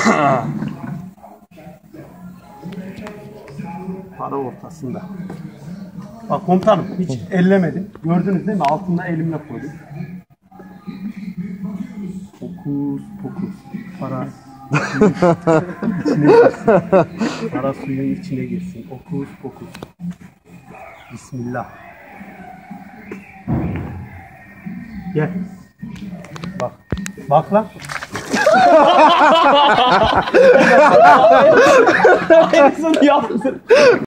Para ortasında. Bak komutanım hiç ellemedim. Gördünüz değil mi? Altında elimle koydum. Fokus fokus. Para içine girsin. Para suyun içine girsin. Fokus fokus. Bismillah. Gel. Bak. Bak lan. En son yaptın.